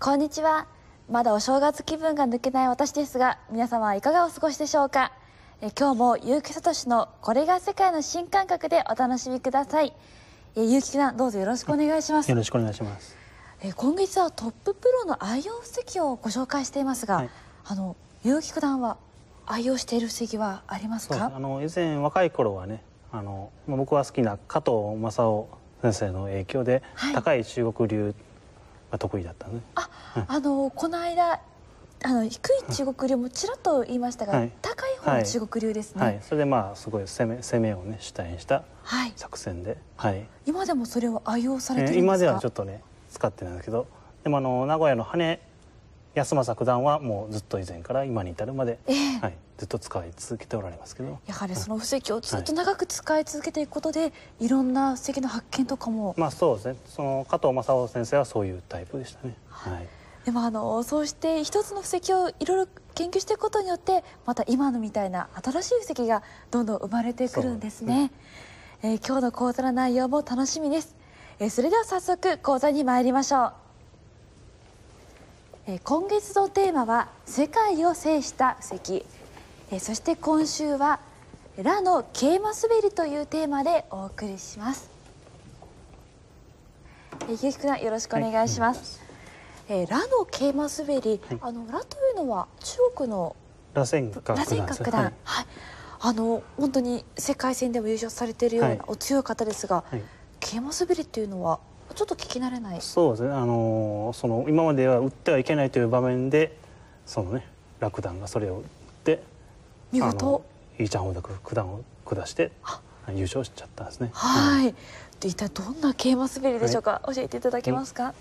こんにちは。まだお正月気分が抜けない私ですが、皆様はいかがお過ごしでしょうか。今日も結城聡のこれが世界の新感覚でお楽しみください。結城さん、どうぞよろしくお願いします。 よろしくお願いします。 今月はトッププロの愛用布石をご紹介していますが、結城九段は愛用している布石はありますか？ 以前若い頃はね、僕は好きな加藤正夫先生の影響で、高い中国流が得意だったね。 この間低い中国流もちらっと言いましたが、高い方の中国流ですね。 それですごい攻めをね主体にした作戦で、 今でもそれを愛用されてるんですか？ 今ではちょっとね使ってないんだけど、でも名古屋の羽根康政九段はもうずっと以前から今に至るまで、ずっと使い続けておられますけど、 やはりその布石をずっと長く使い続けていくことで、いろんな布石の発見とかも。 そうですね。その加藤正夫先生はそういうタイプでしたね。 でもそうして一つの布石をいろいろ研究していくことによって、また今のみたいな新しい布石がどんどん生まれてくるんですね。今日の講座の内容も楽しみです。それでは早速講座に参りましょう。今月のテーマは世界を制した布石、そして今週はラの桂馬滑りというテーマでお送りします。結城九段、よろしくお願いします。ラの桂馬滑り、ラというのは中国の螺旋閣九段、 本当に世界戦でも優勝されているようなお強い方ですが、桂馬滑りっていうのはちょっと聞き慣れない。 そうですね。今までは打ってはいけないという場面で、ラ九段がそれを打って見事イーチャンホウダ九段を下して優勝しちゃったんですね。 一体どんな桂馬滑りでしょうか？教えていただけますか？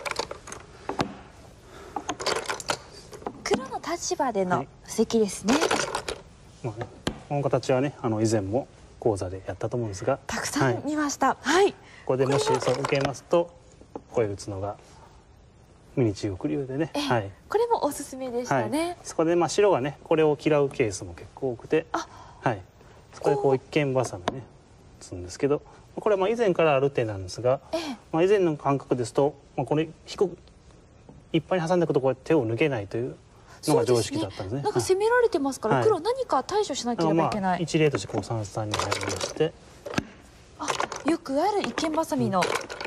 黒の立場での布石ですね。 この形はね、以前も講座でやったと思うんですが、 たくさん見ました。 ここでもし受けますと、これ打つのがミニ中国流でね、 これもおすすめでしたね。 そこで白がねこれを嫌うケースも結構多くて、そこでこう一間バサミね打つんですけど、これは以前からある手なんですが、以前の感覚ですと、これいっぱいに挟んでいくとこう手を抜けないというのが常識だったんですね。 なんか攻められてますから、黒何か対処しなければいけない。 一例としてこう三々に入りまして、 よくある一間バサミの、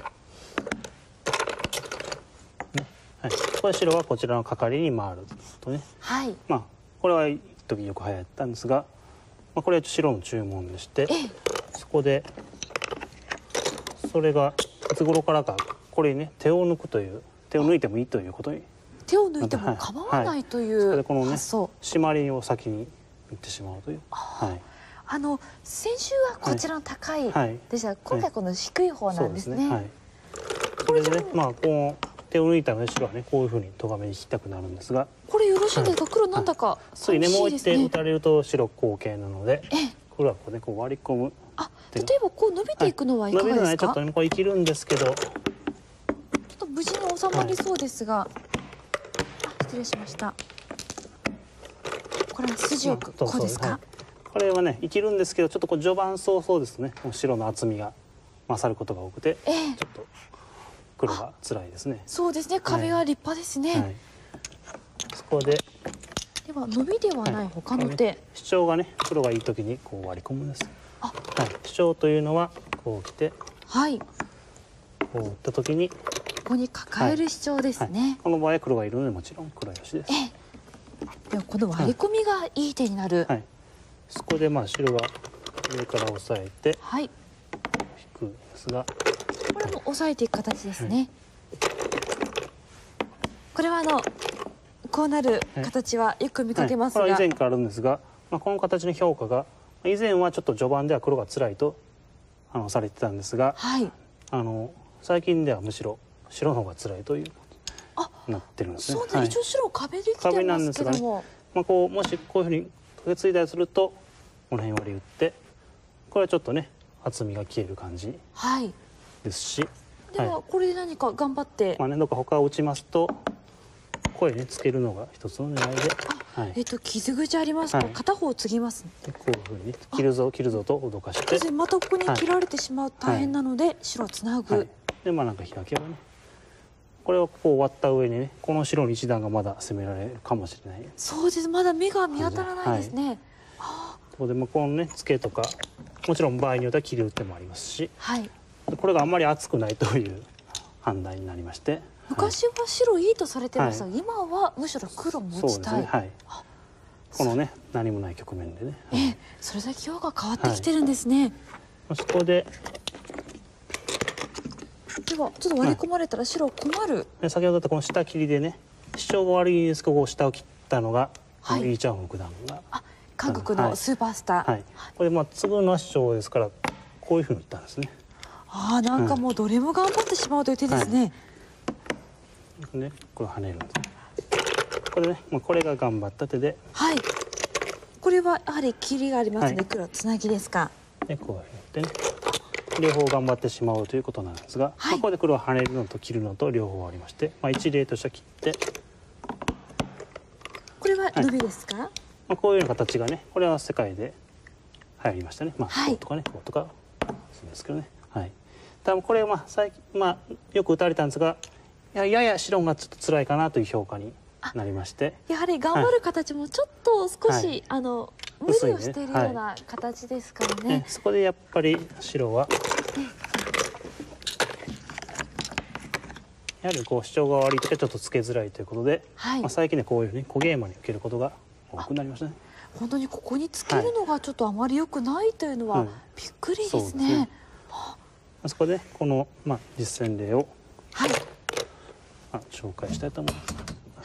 これ白はこちらの係に回るとね、これは一時よく流行ったんですが、これは白の注文でして、そこでそれがいつ頃からかこれにね手を抜くという、手を抜いてもいいということに、 手を抜いても構わないという発想。 締まりを先にいってしまうという。 先週はこちらの高いでしたが、今回この低い方なんですね。 これでね、こう手を抜いたので白はねこういうふうに咎めに切りたくなるんでが、 これよろしいですか？黒なんだかそうね、もう一手打たれると白後傾なので、黒はこうねこう割り込む。 例えばこう伸びていくのはいかがですか？ 伸びるのはちょっとねこれ生きるんですけど、 ちょっと無事に収まりそうですが、失礼しました。これは筋よくこうですか？ これはね生きるんですけど、ちょっとこう序盤早々ですね、白の厚みが勝ることが多くて、ちょっと黒が辛いですね。 そうですね、壁は立派ですね。 そこででは伸びではない他の手、 主張がね黒がいい時にこう割り込むんです。主張というのはこう来て、こう打った時にここに抱える主張ですね。 この場合は黒がいるのでもちろん黒よしです。 ではこの割り込みがいい手になる。 そこで白が上から押さえて引くんですが、 これも押さえていく形ですね。これはこうなる形はよく見かけますが、 これは以前からあるんですが、この形の評価が以前はちょっと序盤では黒が辛いとされてたんですが、最近ではむしろ白の方が辛いというなってるんですね。 そうなんです。一応白壁できてますけども、 もしこういうふうに受け継いだりするとこの辺割り打って、これはちょっとね厚みが消える感じですし、 ではこれで何か頑張ってどっか他を打ちますと、これねつけるのが一つの狙いで、 傷口ありますと片方継ぎます。 こういうふうに切るぞと脅かして、 またここに切られてしまう大変なので白をつなぐ。 でなんか開けばねこれをこう割った上にね、この白の一段がまだ攻められるかもしれない。 そうです。まだ目が見当たらないですね。 ここでもこのね付けとか、もちろん場合によっては切る手もありますし、 はい。 これがあんまり厚くないという判断になりまして、 昔は白いいとされてましたが、今はむしろ黒持ちたい。 このね何もない局面でね、 それだけ表が変わってきてるんですね。 そこでではちょっと割り込まれたら白困る。 先ほどだったこの下切りでね、主張が悪いんですけど、こう下を切ったのが、イーチャンフ九段が、 韓国のスーパースター。 これ継ぐのは主張ですから、こういうふうに言ったんですね。 なんかもうどれも頑張ってしまうという手ですね。 でこれ跳ねるんです。これね、これが頑張った手で、 これはやはり切りがありますね。黒つなぎですか。 でこうやってね、両方頑張ってしまうということなんですが、ここで黒は跳ねるのと切るのと両方ありまして、一例としては切って、 これは伸びですか？ こういうような形がね、これは世界で流行りましたね。こうとかね、こうとかそうですけどね。多分これは最近よく打たれたんですが、やや白がちょっと辛いかなという評価になりまして、 やはり頑張る形もちょっと少し、無理をしているような形ですからね。 そこでやっぱり白は、やはりこう主張が悪いときはちょっとつけづらいということで、最近でこういうふうに小ゲーマに受けることが多くなりましたね。 本当にここにつけるのがちょっとあまり良くないというのはびっくりですね。 そこでこの実践例を紹介したいと思います。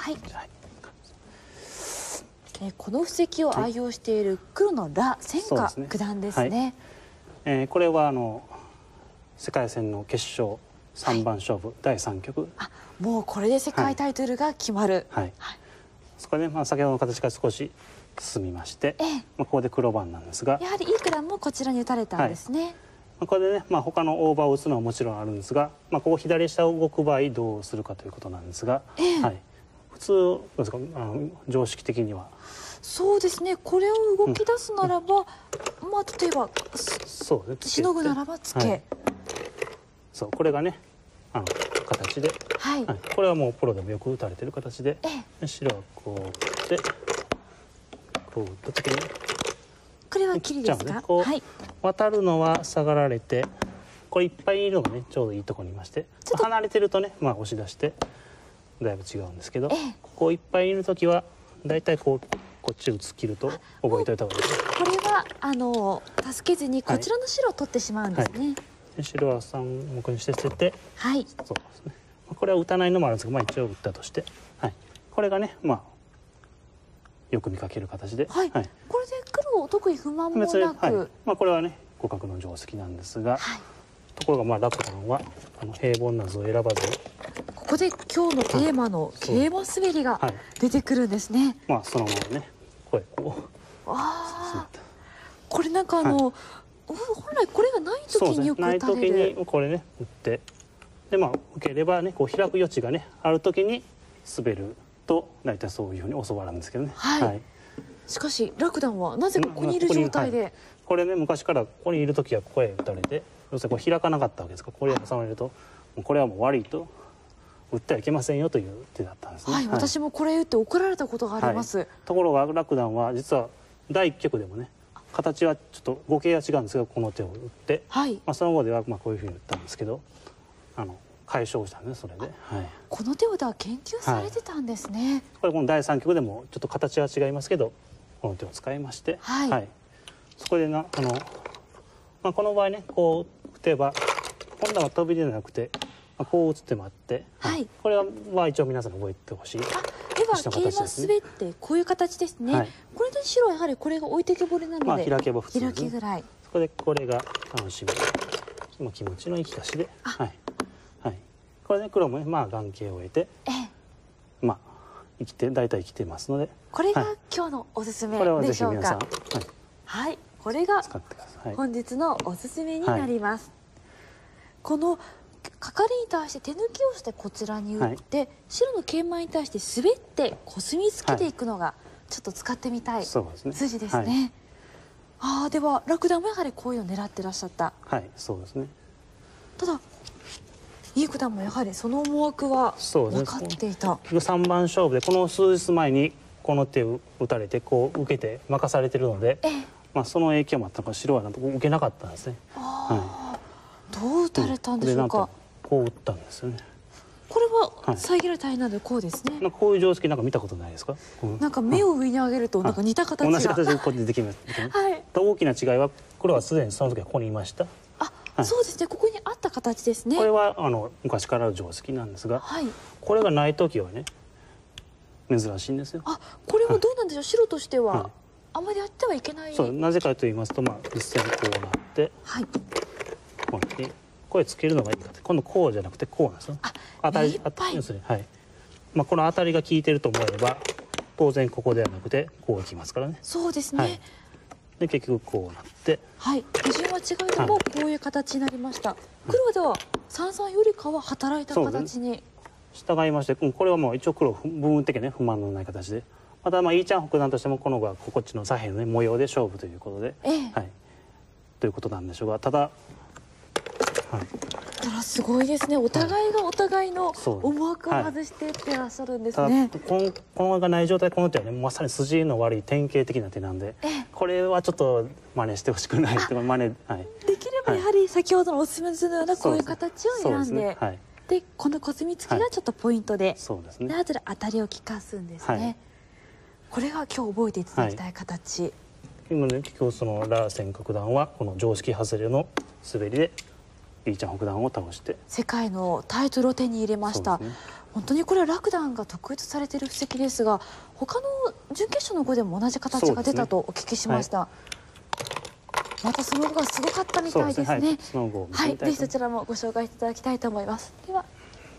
この布石を愛用している黒の羅千華九段ですね。 これは世界戦の決勝3番勝負第3局。 もうこれで世界タイトルが決まる。 そこで先ほどの形から少し進みまして、ここで黒番なんですが、 やはりいい九段もこちらに打たれたんですね。 これでね、他のオーバーを打つのはもちろんあるんですが、ここ左下を動く場合どうするかということなんですが、普通どうですか、常識的には。 そうですね。これを動き出すならば、例えばしのぐならばつけ。 そうこれがね形で、これはもうプロでもよく打たれてる形で、白はこう打ってこう打った時に。 これは切りですか？ 渡るのは下がられて、これいっぱいいるのがねちょうどいいところにいまして、離れてるとね押し出してだいぶ違うんですけど、こういっぱいいる時はだいたいこっち打つ切ると覚えておいた方がいいです。 これは助けずにこちらの白を取ってしまうんですね。 白は3目にして捨てて、そうですね。これは打たないのもあるんですが、一応打ったとして、これがねよく見かける形で、これで黒特に不満もなく、 これはね互角の定石なんですが、ところが楽段は平凡な図を選ばず、 ここで今日のテーマの桂馬滑りが出てくるんですね。 そのままねこれなんか本来これがない時によく打たれる。 ない時にこれね打って、で受ければねこう開く余地がねある時に滑ると大体そういうふうに教わるんですけどね。 しかし楽段はなぜここにいる状態で、 これね昔からここにいる時はここへ打たれて、要するにこう開かなかったわけですから、これを挟まれるとこれはもう悪いと、打ってはいけませんよという手だったんですね。 私もこれ打って怒られたことがあります。 ところが楽段は実は第1局でもね形はちょっと語形は違うんですが、この手を打って、その後ではこういうふうに打ったんですけど、解消したんですそれで。 この手を研究されてたんですね。 これこの第3局でもちょっと形は違いますけど、この手を使いまして、そこでこの場合ねこう打てば今度は飛びでなくて、こう打つ手もあって、これは一応皆さん覚えてほしい。 では桂馬滑ってこういう形ですね。これで白はやはりこれが置いてけぼりなので、 開けば普通開きぐらい。 そこでこれが楽しみ、気持ちのいい利かしで、これで黒もね眼形を得て、大体生きてますので、 これが今日のおすすめでしょうか。これが本日のおすすめになります。この係に対して手抜きをしてこちらに打って、白の桂馬に対して滑ってコスミつけていくのがちょっと使ってみたい筋ですね。では楽段もやはりこういうのを狙ってらっしゃった。 そうですね。 ただいい九段もやはりその思惑はそうですね、 分かっていた。 3番勝負でこの数日前にこの手を打たれてこう受けて任されてるので、まあ、その影響もあったのか白はなんと受けなかったんですね。 どう打たれたんでしょうか。 こう打ったんですよね。 これは遮られたいなのでこうですね。 なんかこういう定式なんか見たことないですか。 なんか目を上に上げるとなんか似た形が、 同じ形でこう出てきます。 はい。 大きな違いは黒はすでにその時はここにいました。 そうですね。ここにあった形ですね。 これは昔からある定式なんですが、これがない時はね珍しいんですよ。 これはどうなんでしょう。白としてはあまりやってはいけない。 そう、なぜかと言いますと、まあ実戦こうなって、こうやってこれつけるのがいいかって、今度こうじゃなくてこうなんですよ。当たり要するに、はい。まあこの当たりが効いてると思えば当然ここではなくてこういきますからね。 そうですね。 で結局こうなって、 手順は違いでもこういう形になりました。黒では三々よりかは働いた形に従いまして、これはもう一応黒部分的にね不満のない形で、またまあイーチャン北段としてもこのがこっちの左辺のね模様で勝負ということで、ということなんでしょうが、ただただすごいですね。お互いがお互いの思惑を外していってらっしゃるんですね。 このがない状態、この手はねまさに筋の悪い典型的な手なんで、これはちょっと真似してほしくないとか真似、 できればやはり先ほどのおすすめのようなこういう形を選んで、でこのコスミ付きがちょっとポイントで、で後で当たりを利かすんですね。これが今日覚えていただきたい形。 今ね今日そのラーセン九段はこの常識外れの滑りでイーチャン北段を倒して世界のタイトルを手に入れました。本当にこれはラクダンが得意とされている布石ですが、他の準決勝の碁でも同じ形が出たとお聞きしました。またその後がすごかったみたいですね。ぜひそちらもご紹介いただきたいと思います。では、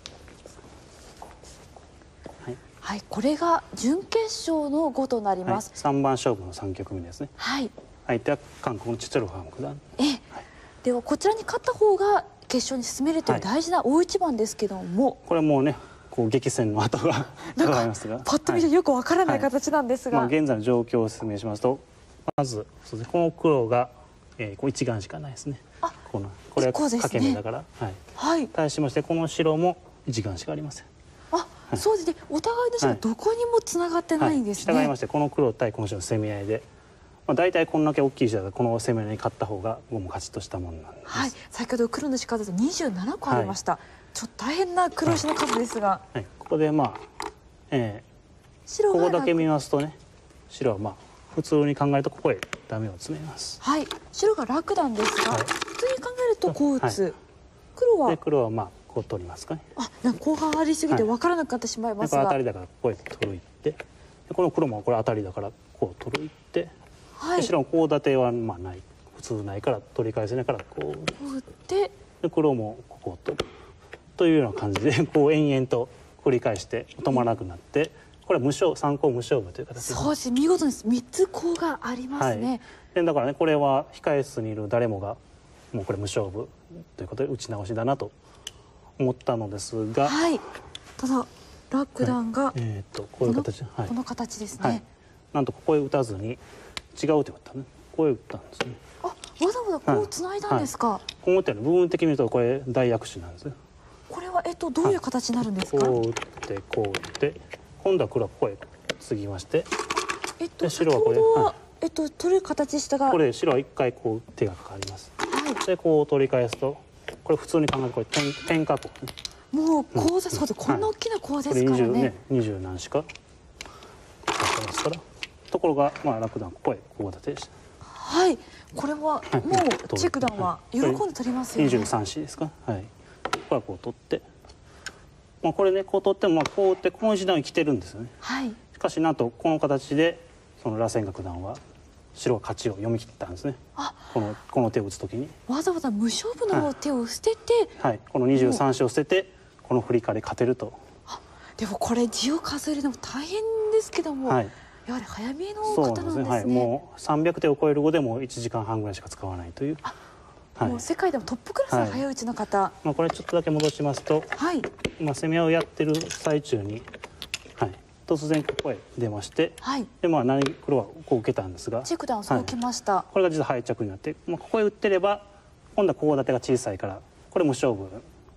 これが準決勝の碁となります。 3番勝負の3局目ですね。相手は韓国のチチョルファン九段。 ではこちらに勝った方が決勝に進めるという大事な大一番ですけども、 これはもうねこう激戦の後が伺いますが、 パッと見てよくわからない形なんですが、 現在の状況を説明しますと、まずこの黒がこう一眼しかないですね。これは欠け眼だから、対しましてこの白も一眼しかありません。 そうですね。お互いの白どこにもつながってないんですね。 従いましてこの黒対この白の攻め合いで、大体こんだけ大きい白でこの攻め合いに勝った方がもう勝ちとしたものなんです。 先ほど黒の石数で27個ありました。ちょっと大変な黒石の数ですが、 ここでまあ、ここだけ見ますとね、白はまあ普通に考えるとここへダメを詰めます。 白が楽なんですが、普通に考えるとこう打つ。 黒はまあこう取りますかね。 なんか後半ありすぎて分からなくなってしまいますが、 当たりだからここへ取るいって、この黒もこれ当たりだからこう取るいって、白もコウ立てはまあない、普通ないから取り返せないからこう打って、黒もここを取るというような感じでこう延々と繰り返して止まらなくなって、これは3コウ無勝負という形で、 そうです。見事です。3つコウがありますね。 だからねこれは控え室にいる誰もがもうこれ無勝負ということで打ち直しだなと思ったのですが、 ただラクダンがこういう形、 この形ですね。 なんとここへ打たずに違う手を打ったね。ここへ打ったんですね。 わざわざこう繋いだんですか。 こう打って部分的に見るとこれ大躍手なんですね。 これはどういう形になるんですか。 こう打ってこう打って、今度は黒はここへ継ぎまして、 白はこれ取る形でしたが、 これ白は一回こう手がかかります。でこう取り返すと、これ普通に考えるとこれ点火ともうコウです。そうです。こんな大きなコウですからね。 20何しかますから。ところがまあラクダンここへこう立てでした。 これはもうチェクダンは喜んで取りますよね。 23子ですか。ここはこう取って、これねこう取ってもこう打ってこの一段に来てるんですよね。しかしなんとこの形でその螺旋角段は白が勝ちを読み切ったんですね。この手を打つ時にわざわざ無勝負の手を捨てて、 この23子を捨ててこのフリカで勝てると。 でもこれ字を数えるのも大変ですけども、やはり早見えの方なんですね。 もう300手を超える碁でも1時間半ぐらいしか使わないという、 もう世界でもトップクラスの早打ちの方。 これちょっとだけ戻しますと、攻めをやってる最中に、突然ここへ出まして、で黒はこう受けたんですが、 チェクダンをそう受けました。 これが実は敗着になって、ここへ打ってれば今度はコウ立てが小さいからこれ無勝負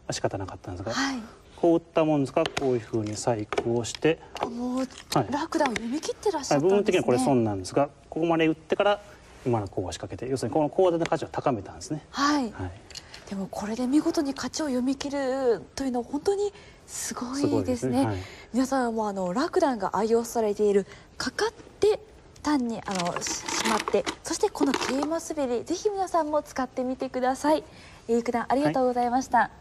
仕方なかったんですが、 はい、 こう打ったもんですからこういうふうに細工をして、 もう、 はい、 ラクダを読み切ってらっしゃったんですね。 部分的にはこれ損なんですが、ここまで打ってから今のこう仕掛けて、要するにこのコウ立ての価値を高めたんですね。 はい、 はい、 でもこれで見事に勝ちを読み切るというのは本当にすごいですね。 はい、 皆さんもラクダが愛用されているかかって単にしまって、そしてこの桂馬滑り、ぜひ皆さんも使ってみてください。九段ありがとうございました。はい、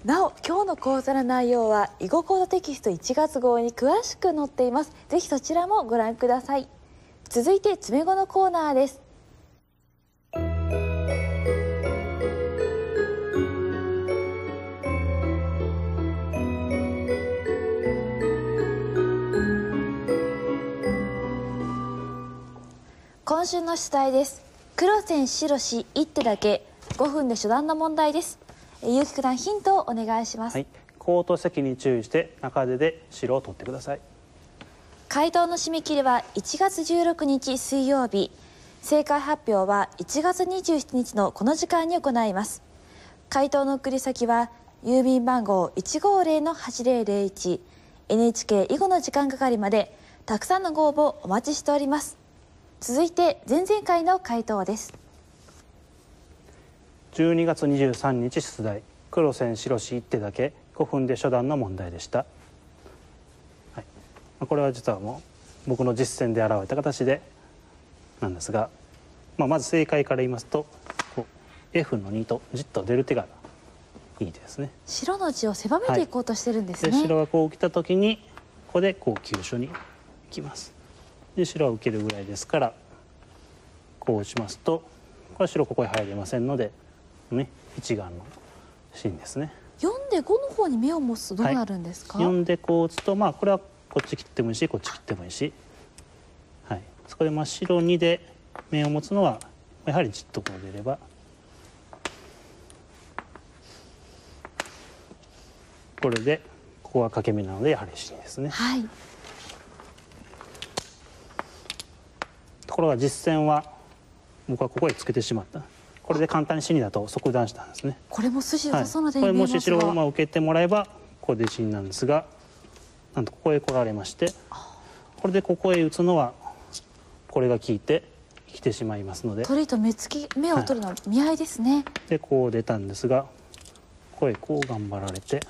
なお今日の講座の内容は囲碁講座テキスト1月号に詳しく載っています。ぜひそちらもご覧ください。続いて詰碁のコーナーです。今週の出題です。黒線白子一手だけ、5分で初段の問題です。結城九段ヒントをお願いします。 はい、コウと席に注意して中手で白を取ってください。 回答の締め切りは1月16日水曜日、正解発表は1月27日のこの時間に行います。回答の送り先は郵便番号 150-8001 NHK 囲碁の時間係まで、たくさんのご応募お待ちしております。続いて前々回の回答です。 12月23日出題、黒線白子一手だけ、5分で初段の問題でした。はい、これは実はもう僕の実践で現れた形でなんですが、まず正解から言いますと、F の2とじっと出る手がいい手ですね。 白の地を狭めていこうとしてるんですね。 で白がこう来た時にここでこう急所に行きます。で白は受けるぐらいですから、こう打ちますと、これは白ここへ入れませんので、ね、一眼の芯ですね。 4で5の方に目を持つとどうなるんですか。 4でこう打つと、これはこっち切ってもいいしこっち切ってもいいし、はい、そこで白2で目を持つのはやはりじっとこう出れば、これでここは欠け眼なのでやはり芯ですね。 はい、 ところが実戦は僕はここへつけてしまった。これで簡単に死にだと即断したんですね。 これも筋良さそうな手これに見えますが、 もし白馬を受けてもらえばここで死になんですが、なんとここへ来られまして、これでここへ打つのはこれが効いて来てしまいますので、 取りと目を取るのは見合いですね。 でこう出たんですが、ここへこう頑張られて、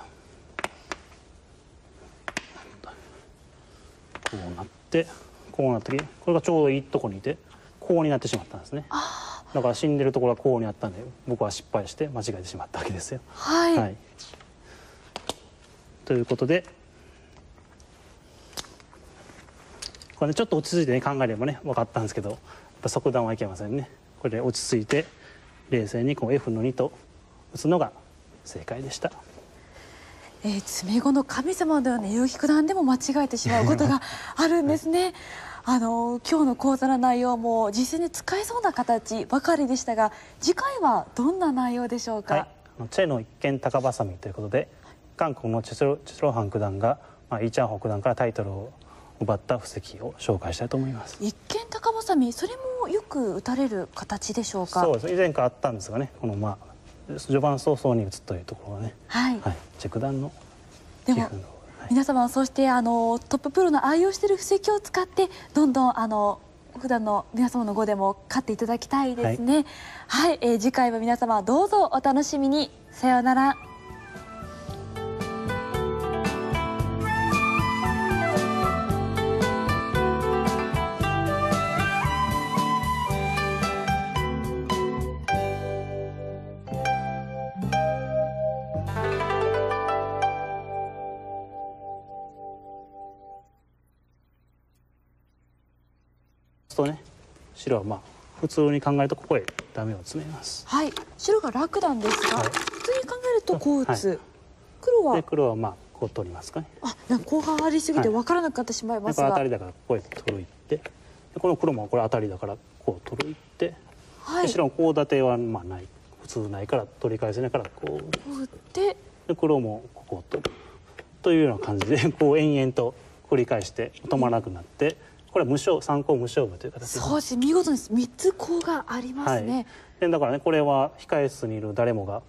こうなってこうなった時、これがちょうどいいとこにいてこうになってしまったんですね。だから死んでるところがこうにあったんで、僕は失敗して間違えてしまったわけですよ。 はい、 はい、ということで、これねちょっと落ち着いてね考えればね分かったんですけど、やっぱ即断はいけませんね。これで落ち着いて冷静にこう F の2と打つのが正解でした。 詰碁の神様のような結城九段でも間違えてしまうことがあるんですね。今日の講座の内容も実践で使えそうな形ばかりでしたが、次回はどんな内容でしょうか。 はい、チェの一間高バサミということで、韓国のチェロハン九段が、イ・チャンホ九段からタイトルを奪った布石を紹介したいと思います。 一見高バサミ、それもよく打たれる形でしょうか。 そうです、以前からあったんですがね、この序盤早々に打つというところがね、 はい、 チェ九段のでも皆様はそうしてトッププロの愛用している布石を使ってどんどん普段の皆様の碁でも勝っていただきたいですね。はい、次回は皆様どうぞお楽しみに。さようなら。 とね、白は普通に考えるとここへダメを詰めます。 はい、白が楽なんですが、普通に考えるとこう打つ。 はい、黒はこう取りますかね。 なんか後半ありすぎて分からなくなってしまいますが、 当たりだからここへ取るいって、この黒もこれ当たりだからこう取るいって、白のコウ立てはない、普通ないから取り返せないからこう打って、 で黒もここを取るというような感じでこう延々と繰り返して止まらなくなって、これは3コウ無勝負という形で、 そうです、見事です。3つコウがありますね。 でだからね、これは控え室にいる誰もが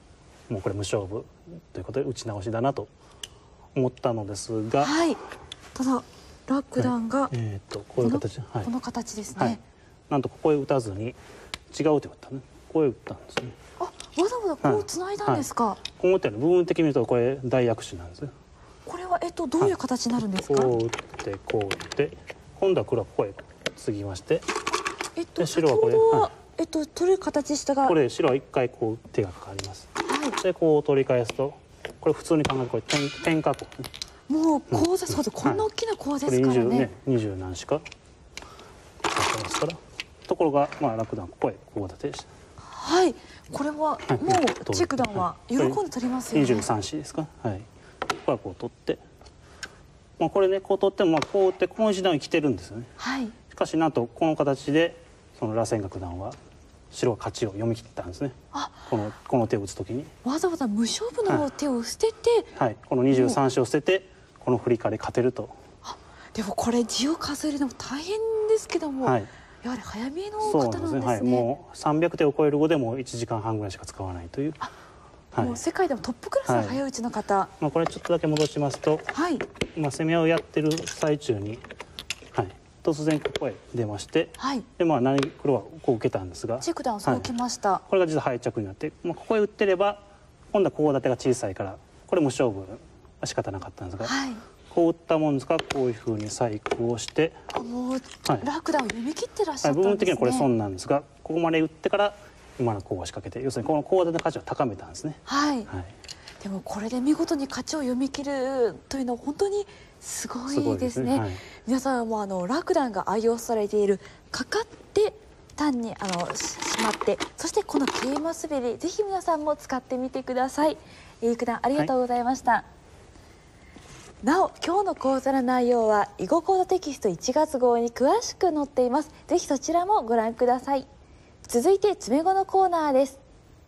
もうこれ無勝負ということで打ち直しだなと思ったのですが、 はい、ただラクダンが、 こういう形、 この形ですね、 はい、なんとここへ打たずに違う手を打ったね。ここへ打ったんですね。 あ、わざわざこう繋いだんですか。 こう打って部分的に見るとこれ大躍手なんですよ。 これはどういう形になるんですか。 こう打ってこう打って今度は黒はここへ継ぎまして、 で白はこれ取る形したがこれ白は一回こう手がかかります。 はい、 でこう取り返すとこれ普通に考えるとこれ点火口ね。 もうコウです、そうです、こんな大きなコウですからね。 20何しかやってますから。ところがラクダンここへこう立てして、 はい、これはもうチェクダンは喜んで取りますよね。 23子ですか。はい。ここはこう取って、これねこう取ってもこう打ってこの一段生きてるんですよね。 はい。 しかしなんとこの形でその螺旋楽団は白が勝ちを読み切ったんですね。この手を打つときにわざわざ無勝負の手を捨てて、 はい、この23子を捨ててこの振りから勝てると。 でもこれ字を数えるのも大変ですけども、 はい、 やはり早見えの方なんですね。 はい、もう300手を超える碁でも1時間半ぐらいしか使わないという。 もう世界でもトップクラスの早打ちの方。 これちょっとだけ戻しますと、 はい、 攻めをやってる最中に、突然ここへ出まして、で黒はこう受けたんですが、 チェクダンをそう受けました。 これが実は敗着になって、ここへ打ってれば今度はコウ立てが小さいからこれ無勝負は仕方なかったんですが、こう打ったもんですからこういうふうに細工をして、 もうラクダンを読み切ってらっしゃったんですね。 部分的にはこれ損なんですが、ここまで打ってから今のコウを仕掛けて、要するにこのコウ立ての価値を高めたんですね。 でもこれで見事に勝ちを読み切るというのは本当にすごいですね。皆さんもラクダンが愛用されているかかって単にしまって、そしてこの桂馬滑り、ぜひ皆さんも使ってみてください。九段ありがとうございました。なお今日の講座の内容は囲碁講座テキスト1月号に詳しく載っています。ぜひそちらもご覧ください。続いて詰碁のコーナーです。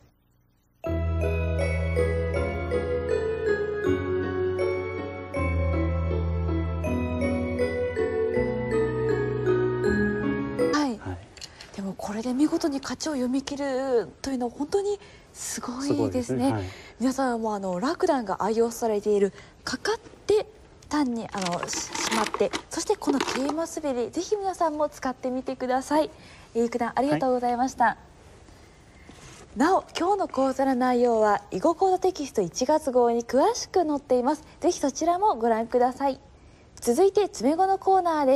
でもこれで見事に勝ちを読み切るというのは本当にすごいですね。皆さんもラクダンが愛用されているかかって単にしまって、そしてこの桂馬滑り、ぜひ皆さんも使ってみてください。九段ありがとうございました。なお今日の講座の内容は囲碁講座テキスト1月号に詳しく載っています。ぜひそちらもご覧ください。続いて詰碁のコーナーです。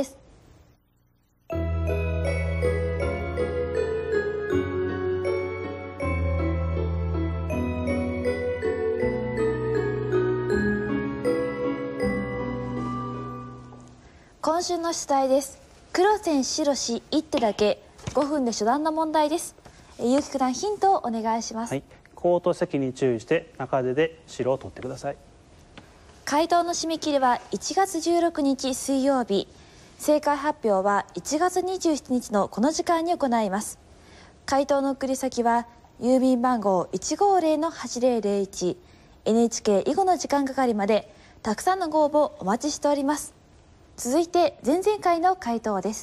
今週の出題です。黒線白子一手だけ、5分で初段の問題です。結城九段ヒントをお願いします。 コウと席に注意して中手で白を取ってください。 回答の締め切りは1月16日水曜日。正解発表は1月27日のこの時間に行います。回答の送り先は郵便番号 150-8001 NHK 囲碁の時間係までたくさんのご応募お待ちしております。続いて前々回の回答です。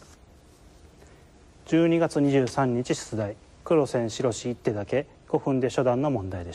12月23日出題、黒線白子一手だけ5分で初段の問題でした。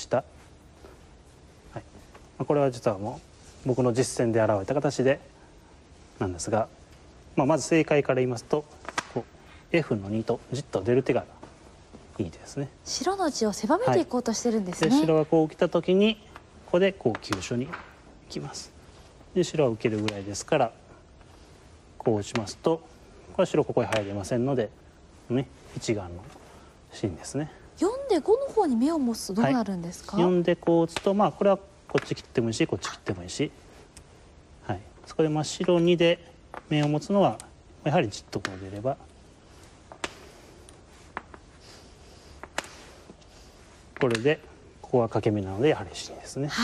これは実はもう僕の実践で現れた形でなんですが、まず正解から言いますとF の2とじっと出る手がいいですね。 白の地を狭めていこうとしてるんですね。 で白がこう来た時にここで急所に行きます。で白は受けるぐらいですから、こう打ちますとこれ白ここへ入れませんので一眼の芯ですね。 4で5の方に目を持つとどうなるんですか。 4でこう打つとこれはこっち切ってもいいしこっち切ってもいいし、そこで白2で目を持つのはやはりじっとこう出ればこれでここは欠け眼なのでやはり芯ですね。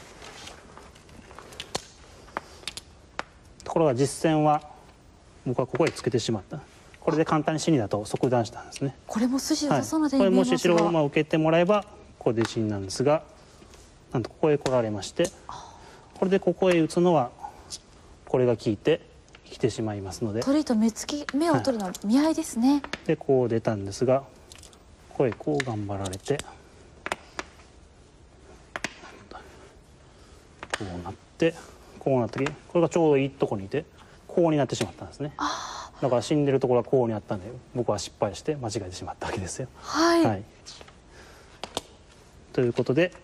ところが実戦は僕はここへつけてしまった。これで簡単に死にだと即断したんですね。 これも筋良さそうな手にこれ見えますが、 もし白を受けてもらえばこれで死になんですが、なんとここへ来られまして、これでここへ打つのはこれが効いて来てしまいますので、 取りと目を取るのは見合いですね。 でこう出たんですが、ここへこう頑張られて、 うなってこうなった時これがちょうどいいとこにいてこうになってしまったんですね。だから死んでるところはこうにあったんで僕は失敗して間違えてしまったわけですよ。 はい、 はい、ということで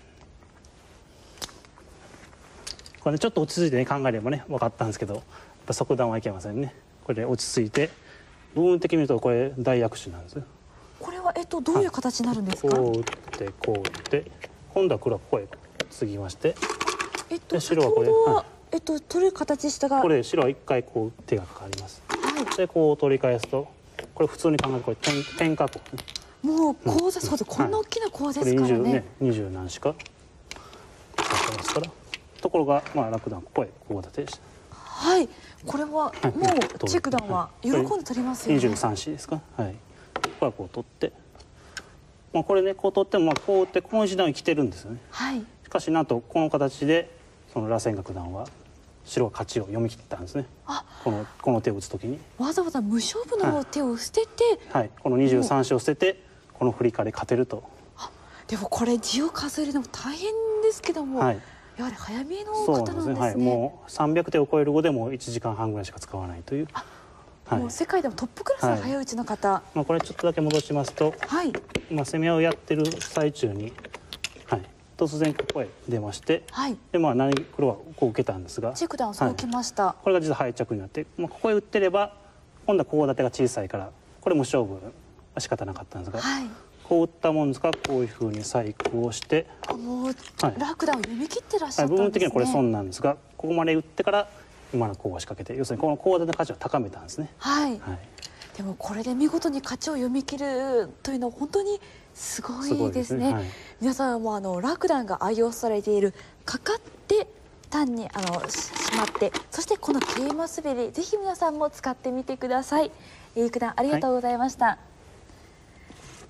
これねちょっと落ち着いてね考えればね分かったんですけどやっぱ即断はいけませんね。これで落ち着いて部分的に見るとこれ大躍手なんですよ。 これはどういう形になるんですか？ こう打ってこう打って今度は黒はここへ継ぎましてで先白はこれ、 ほどは、 はい、 取る形したがこれ白は一回こう手がかかります。でこう取り返すとこれ普通に考えるとこれ点火口ね。 もうコウ材、そうです、こんな大きなコウですからね。 20何しかかってますからところがまあラクダンここへこう立てでした。 はい、これはもうチェクダンは喜んで取りますよね。 23子ですか。はい。ここはこう取って、まあこれねこう取ってもまあこう打ってこの一段生きてるんですよね。 はい。 しかしなんとこの形でその螺旋楽団は白が勝ちを読み切ったんですね。この手を打つときにわざわざ無勝負の手を捨てて、 はい、この23子を捨ててこのフリカで勝てると。 でもこれ字を数えるのも大変ですけども、 はい、 やはり早見えの方なんですね。 はい、もう300手を超える碁でも1時間半ぐらいしか使わないという。はい、 もう世界でもトップクラスの早打ちの方。 まあこれちょっとだけ戻しますと、 はい、 まあ攻めをやってる最中に、はい、突然ここへ出まして、 はい、 でまあ黒はこう受けたんですが、 チェクダウンそう受けました。 これが実は敗着になって、まあ、ここへ打ってれば今度はコウ立てが小さいからこれ無勝負は仕方なかったんですが、 はい、 こう打ったもんですからこういうふうに細工をして、 もうラクダを読み切ってらっしゃったんですね。 部分的にはこれ損なんですがここまで打ってから今のコウを仕掛けて要するにこのコウ立ての価値を高めたんですね。 はい、 はい、 でもこれで見事に勝ちを読み切るというのは本当にすごいですね。皆さんもラクダンが愛用されているかかって単にしまって、そしてこの桂馬滑りぜひ皆さんも使ってみてください。九段ありがとうございました。はい、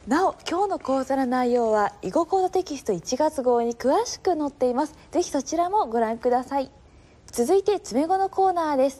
なお今日の講座の内容は囲碁講座テキスト1月号に詳しく載っています。ぜひそちらもご覧ください。続いて詰碁のコーナーです。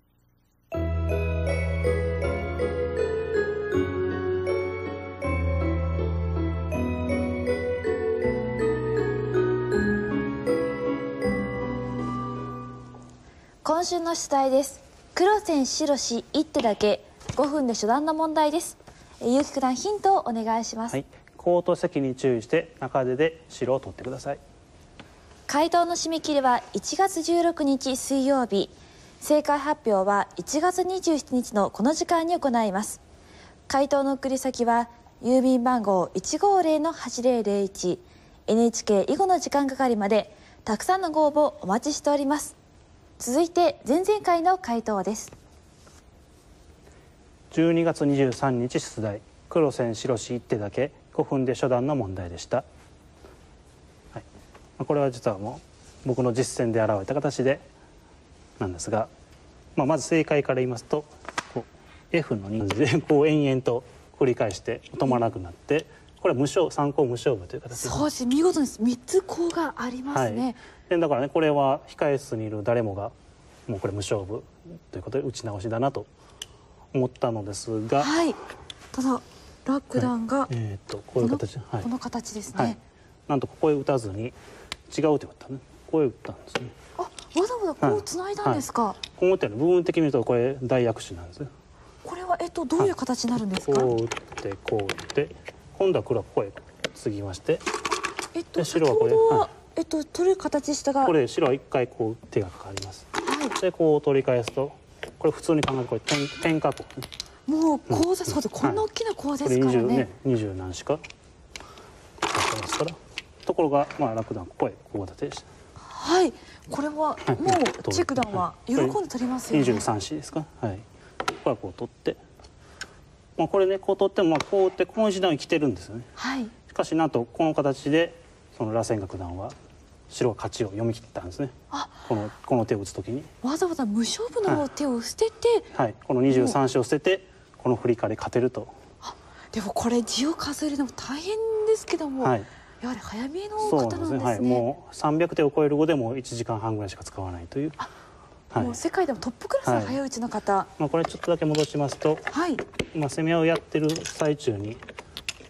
今週の出題です。黒線白子一手だけ5分で初段の問題です。結城九段ヒントをお願いします。 はい、コウと席に注意して中手で白を取ってください。 回答の締め切りは1月16日水曜日。正解発表は1月27日のこの時間に行います。回答の送り先は郵便番号 150-8001 NHK 囲碁の時間係までたくさんのご応募お待ちしております。続いて前々回の回答です。 12月23日出題黒線白子一手だけ5分で初段の問題でした。はい、これは実はもう僕の実践で現れた形でなんですが、まず正解から言いますとこう F の人数でこう延々と繰り返して止まらなくなって、これは3コウ無勝負という形です。 そうです、見事に3つコウがありますね。はい、 でだからねこれは控え室にいる誰もがもうこれ無勝負ということで打ち直しだなと思ったのですが、 はい、ただラクダンが、 こういう形、 この形ですね。 はい、なんとここへ打たずに違う手を打ったね。ここへ打ったんですね。 あ、わざわざこう繋いだんですか。 こう打って部分的に見るとこれ大躍手なんですよ。 これはどういう形になるんですか。 こう打ってこう打って今度は黒はここへ継ぎまして、 白はこれ取る形したがこれ白は一回こう手がかかります。はい、でこう取り返すとこれ普通に考えるとこれ点火口ね。 もうコウ材、そうです、こんな大きなコウですからね。 20何しかかってますからところがまあラクダンここへこう立てでした。 はい、これはもうチェクダンは喜んで取りますよね。 23子ですか。はい、ここはこう取って、まあこれねこう取ってもまあこう打ってこの一段生きてるんですよね。 はい、 しかしなんとこの形でその螺旋楽団は白が勝ちを読み切ったんですね。この手を打つときにわざわざ無勝負の手を捨てて、 はい、この23子を捨ててこのフリカで勝てると。 でもこれ字を数えるのも大変ですけども、はい、やはり早見えの方なんですね。はい、 もう300手を超える碁でも1時間半ぐらいしか使わないという。はい、 もう世界でもトップクラスの早打ちの方。 これちょっとだけ戻しますと、はい、攻めをやってる最中に、はい、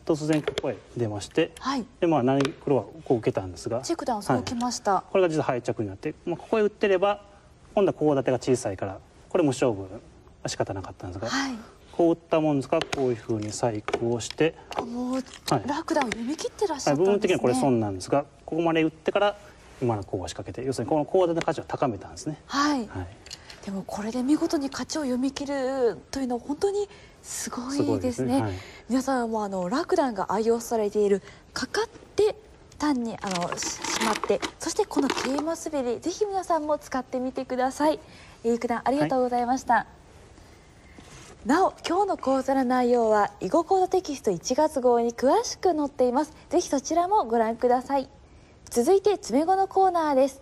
突然ここへ出まして、 はい、 で黒はこう受けたんですが、 チェックダウンそう受けました、 これが実は敗着になって、ここへ打ってれば今度はコウ立てが小さいからこれ無勝負は仕方なかったんですが、こう打ったもんですがこういうふうに細工をして、 もうラクダを読み切ってらっしゃったんですね。 部分的にはこれ損なんですが、ここまで打ってから今のコウを仕掛けて、要するにこのコウ立ての価値を高めたんですね。 でもこれで見事に勝ちを読み切るというのは本当にすごいですね。皆さんもラクダが愛用されているかかって単にしまって、そしてこの桂馬滑り、ぜひ皆さんも使ってみてください。九段ありがとうございました。なお今日の講座の内容は囲碁講座テキスト1月号に詳しく載っています。ぜひそちらもご覧ください。続いて詰碁のコーナーです。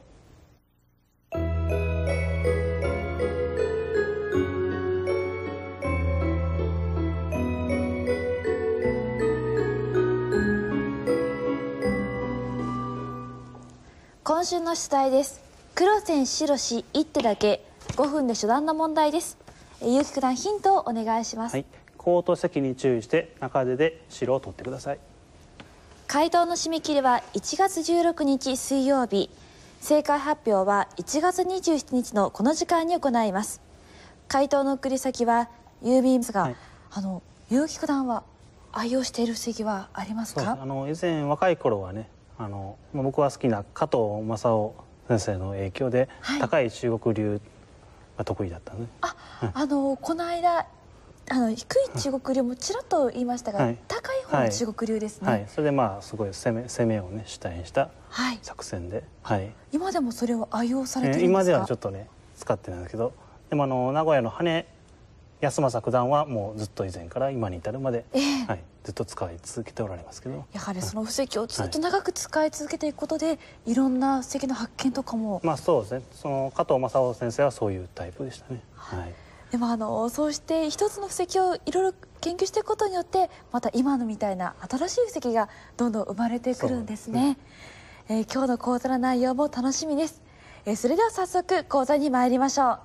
今週の出題です。黒線白子一手だけ、5分で初段の問題です。結城九段ヒントをお願いします。 コウと席に注意して中手で白を取ってください。 回答の締め切りは1月16日水曜日、正解発表は1月27日のこの時間に行います。回答の送り先は郵便ですが、結城九段は愛用している布石はありますか？ 以前若い頃はね、僕は好きな加藤正夫先生の影響で、高い中国流が得意だったね。 この間低い中国流もちらっと言いましたが、高い方の中国流ですね。 それですごい攻めをね主体にした作戦で、 今でもそれを愛用されてるんですか？ 今ではちょっとね使ってないんですけど、でも名古屋の羽康政九段はもうずっと以前から今に至るまで、ずっと使い続けておられますけど、 やはりその布石をずっと長く使い続けていくことで、いろんな布石の発見とかも。 そうですね。その加藤正夫先生はそういうタイプでしたね。 でもそうして一つの布石をいろいろ研究していくことによって、また今のみたいな新しい布石がどんどん生まれてくるんですね。今日の講座の内容も楽しみです。それでは早速講座に参りましょ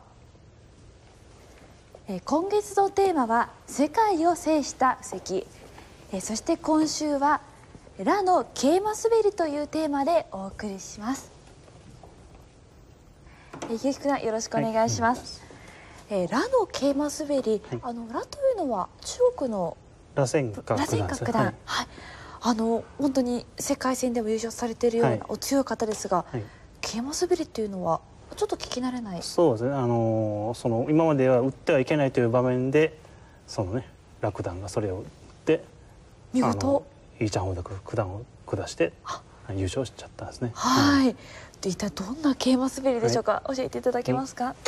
う。今月のテーマは世界を制した布石、そして今週は羅の桂馬滑りというテーマでお送りします。結城九段よろしくお願いします。羅の桂馬滑り、羅というのは中国の螺旋角段、 本当に世界戦でも優勝されているようなお強い方ですが、桂馬滑りっていうのはちょっと聞き慣れない。 そうですね。今までは打ってはいけないという場面で羅九段がそれを打って見事イーチャンホウダ九段を下して優勝しちゃったんですね。 一体どんな桂馬滑りでしょうか？教えていただけますか？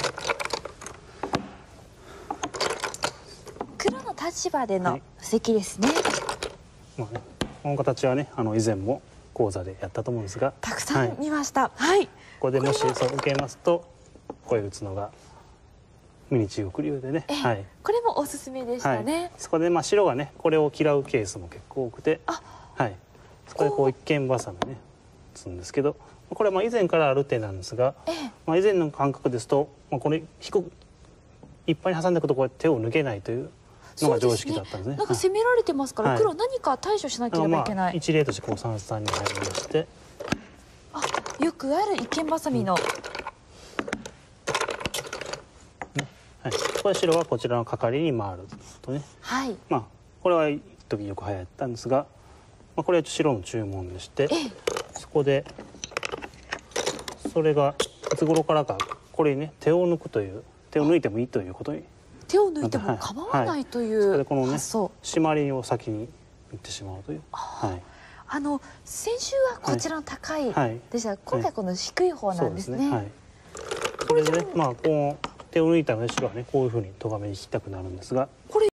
黒の立場での布石ですね。 この形はね以前も講座でやったと思うんですが、 たくさん見ました。ここでもし受けますとこういう打つのがミニ中国流でね、 これもおすすめでしたね。 そこで白がねこれを嫌うケースも結構多くて、そこでこう一間バサミね打つんですけど、これは以前からある手なんですが、以前の感覚ですとこれいっぱいに挟んでいくとこう手を抜けないというのが常識だったんですね。 なんか攻められてますから、黒何か対処しなければいけない。 一例としてこう三々に入りまして、 よくある一間バサミの、 これ白はこちらの係に回るとね、これは一時よく流行ったんですが、これは白の注文でして、そこでそれがいつ頃からかこれにね手を抜くという、手を抜いてもいいということに、 手を抜いても構わないというこのね発想、 締まりを先にいってしまうという。 先週はこちらの高いでしたが、今回この低い方なんですね。 これでねこう手を抜いたので白はねこういうふうに咎めに引きたくなるんですが、 これ